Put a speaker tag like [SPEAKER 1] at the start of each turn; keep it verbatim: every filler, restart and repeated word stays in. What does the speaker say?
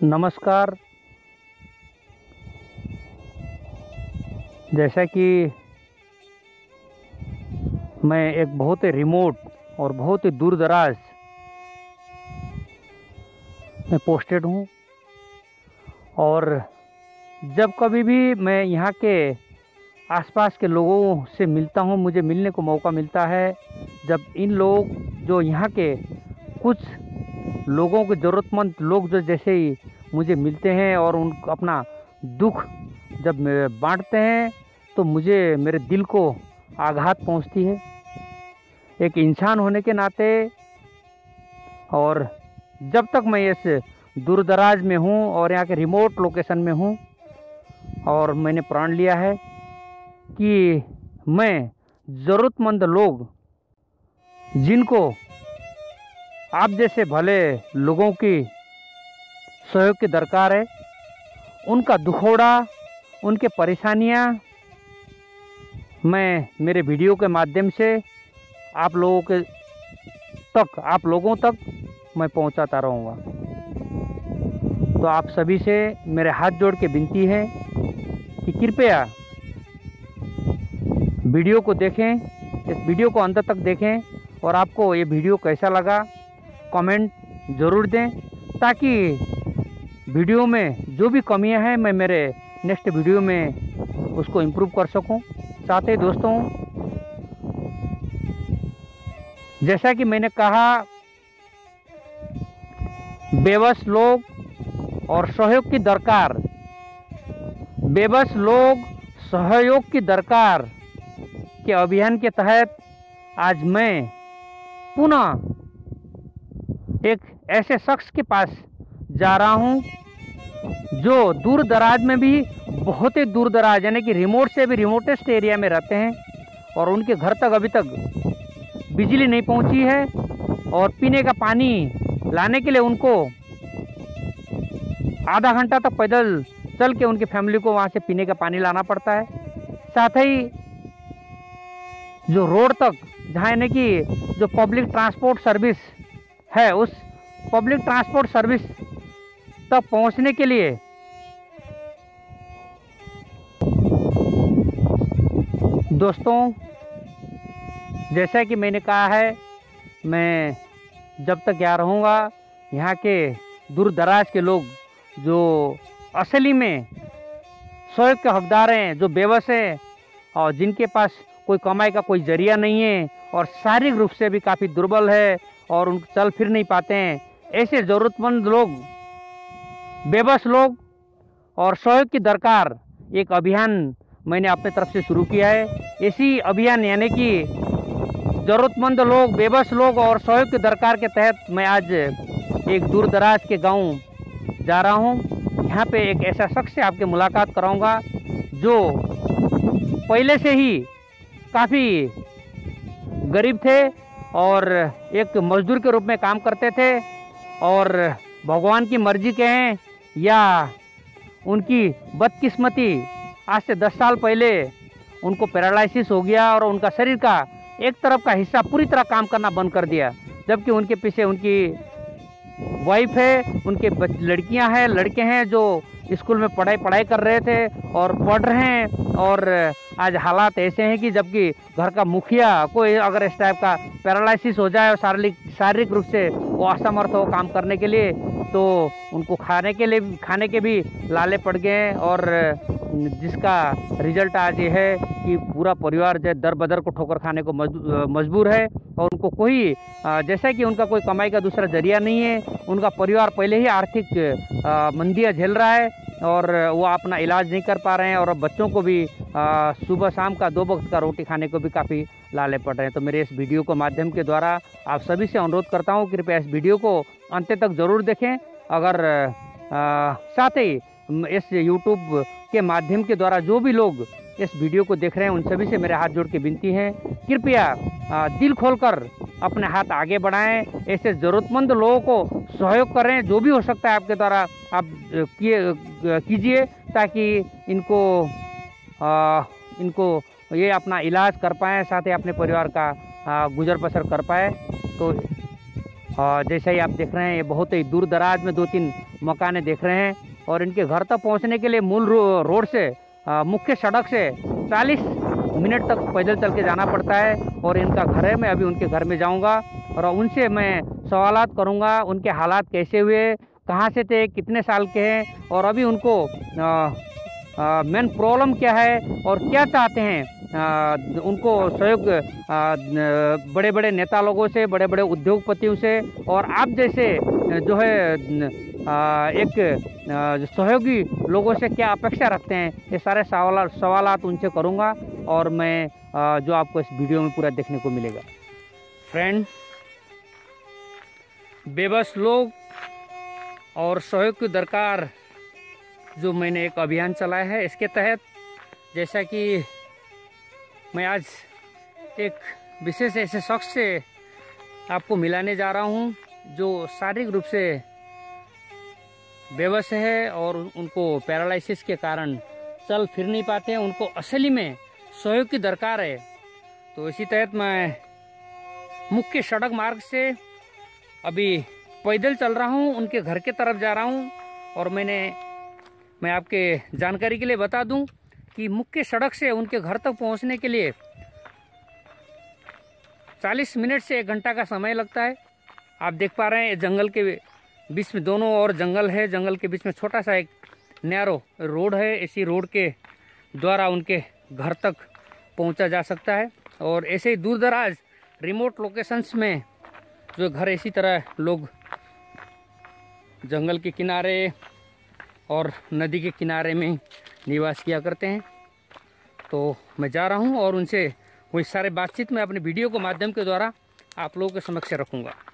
[SPEAKER 1] नमस्कार। जैसा कि मैं एक बहुत ही रिमोट और बहुत ही दूर दराज में पोस्टेड हूँ, और जब कभी भी मैं यहाँ के आसपास के लोगों से मिलता हूँ, मुझे मिलने को मौका मिलता है। जब इन लोग जो यहाँ के कुछ लोगों के ज़रूरतमंद लोग जो जैसे ही मुझे मिलते हैं और उन अपना दुख जब बांटते हैं, तो मुझे मेरे दिल को आघात पहुंचती है एक इंसान होने के नाते। और जब तक मैं इस दूर दराज में हूँ और यहाँ के रिमोट लोकेशन में हूँ, और मैंने प्रण लिया है कि मैं ज़रूरतमंद लोग जिनको आप जैसे भले लोगों की सहयोग की दरकार है, उनका दुखोड़ा, उनके परेशानियाँ मैं मेरे वीडियो के माध्यम से आप लोगों के तक आप लोगों तक मैं पहुंचाता रहूँगा। तो आप सभी से मेरे हाथ जोड़ के विनती है कि कृपया वीडियो को देखें, इस वीडियो को अंत तक देखें, और आपको ये वीडियो कैसा लगा कमेंट ज़रूर दें, ताकि वीडियो में जो भी कमियां हैं मैं मेरे नेक्स्ट वीडियो में उसको इम्प्रूव कर सकूं। साथ ही दोस्तों, जैसा कि मैंने कहा, बेबस लोग और सहयोग की दरकार बेबस लोग सहयोग की दरकार के अभियान के तहत आज मैं पुनः एक ऐसे शख्स के पास जा रहा हूं जो दूर दराज में भी बहुत ही दूर दराज यानी कि रिमोट से भी रिमोटेस्ट एरिया में रहते हैं, और उनके घर तक अभी तक बिजली नहीं पहुंची है, और पीने का पानी लाने के लिए उनको आधा घंटा तक पैदल चल के उनकी फैमिली को वहां से पीने का पानी लाना पड़ता है। साथ ही जो रोड तक जहाँ यानी कि जो पब्लिक ट्रांसपोर्ट सर्विस है, उस पब्लिक ट्रांसपोर्ट सर्विस तक पहुंचने के लिए दोस्तों, जैसा कि मैंने कहा है, मैं जब तक यहाँ रहूँगा, यहाँ के दूर दराज के लोग जो असली में सहयोग के हकदार हैं, जो बेबस हैं और जिनके पास कोई कमाई का कोई जरिया नहीं है और शारीरिक रूप से भी काफ़ी दुर्बल है और उन चल फिर नहीं पाते हैं, ऐसे ज़रूरतमंद लोग, बेबस लोग और सहयोग की दरकार एक अभियान मैंने अपने तरफ से शुरू किया है। इसी अभियान यानी कि ज़रूरतमंद लोग, बेबस लोग और सहयोग की दरकार के तहत मैं आज एक दूर दराज के गांव जा रहा हूं। यहाँ पे एक ऐसा शख्स से आपके मुलाकात कराऊंगा जो पहले से ही काफ़ी गरीब थे और एक मजदूर के रूप में काम करते थे, और भगवान की मर्जी के हैं या उनकी बदकिस्मती, आज से दस साल पहले उनको पैरालिसिस हो गया और उनका शरीर का एक तरफ का हिस्सा पूरी तरह काम करना बंद कर दिया, जबकि उनके पीछे उनकी वाइफ है, उनके लड़कियां हैं, लड़के हैं जो स्कूल में पढ़ाई पढ़ाई कर रहे थे और पढ़ रहे हैं। और आज हालात ऐसे हैं कि जबकि घर का मुखिया कोई अगर इस टाइप का पैरालिसिस हो जाए और शारीरिक शारीरिक रूप से वो असमर्थ हो काम करने के लिए, तो उनको खाने के लिए खाने के भी लाले पड़ गए हैं, और जिसका रिजल्ट आज ये है कि पूरा परिवार जो दर बदर को ठोकर खाने को मजबूर है, और उनको कोई जैसा कि उनका कोई कमाई का दूसरा जरिया नहीं है, उनका परिवार पहले ही आर्थिक मंदियाँ झेल रहा है और वो अपना इलाज नहीं कर पा रहे हैं, और बच्चों को भी सुबह शाम का दो वक्त का रोटी खाने को भी काफ़ी लाले पड़ रहे हैं। तो मेरे इस वीडियो को माध्यम के द्वारा आप सभी से अनुरोध करता हूँ, कृपया इस वीडियो को अंत तक ज़रूर देखें। अगर आ, साथ ही इस यूट्यूब के माध्यम के द्वारा जो भी लोग इस वीडियो को देख रहे हैं, उन सभी से मेरे हाथ जोड़ के विनती है, कृपया दिल खोलकर अपने हाथ आगे बढ़ाएं, ऐसे ज़रूरतमंद लोगों को सहयोग करें, जो भी हो सकता है आपके द्वारा आप किए कीजिए, ताकि इनको आ, इनको ये अपना इलाज कर पाएँ, साथ ही अपने परिवार का आ, गुजर बसर कर पाए। तो जैसे ही आप देख रहे हैं, ये बहुत ही दूर दराज में दो तीन मकानें देख रहे हैं। और इनके घर तक पहुंचने के लिए मूल रो, रोड से आ, मुख्य सड़क से चालीस मिनट तक पैदल चल के जाना पड़ता है। और इनका घर है, मैं अभी उनके घर में जाऊंगा और उनसे मैं सवालात करूंगा, उनके हालात कैसे हुए, कहाँ से थे, कितने साल के हैं, और अभी उनको मेन प्रॉब्लम क्या है और क्या चाहते हैं। आ, उनको सहयोग बड़े बड़े नेता लोगों से, बड़े बड़े उद्योगपतियों से और आप जैसे जो है आ, एक आ, सहयोगी लोगों से क्या अपेक्षा रखते हैं, ये सारे सवाल सवालात उनसे करूंगा। और मैं आ, जो आपको इस वीडियो में पूरा देखने को मिलेगा। फ्रेंड, बेबस लोग और सहयोग की दरकार जो मैंने एक अभियान चलाया है, इसके तहत जैसा कि मैं आज एक विशेष ऐसे शख्स से आपको मिलाने जा रहा हूं जो शारीरिक रूप से बेबस है और उनको पैरालिसिस के कारण चल फिर नहीं पाते हैं, उनको असली में सहयोग की दरकार है। तो इसी तहत मैं मुख्य सड़क मार्ग से अभी पैदल चल रहा हूं, उनके घर के तरफ जा रहा हूं। और मैंने मैं आपके जानकारी के लिए बता दूं कि मुख्य सड़क से उनके घर तक पहुंचने के लिए चालीस मिनट से एक घंटा का समय लगता है। आप देख पा रहे हैं जंगल के बीच में, दोनों ओर जंगल है, जंगल के बीच में छोटा सा एक नैरो रोड है। इसी रोड के द्वारा उनके घर तक पहुंचा जा सकता है। और ऐसे ही दूर दराज रिमोट लोकेशंस में जो घर इसी तरह लोग जंगल के किनारे और नदी के किनारे में निवास किया करते हैं। तो मैं जा रहा हूं और उनसे वही सारे बातचीत में अपने वीडियो के माध्यम के द्वारा आप लोगों के समक्ष रखूंगा।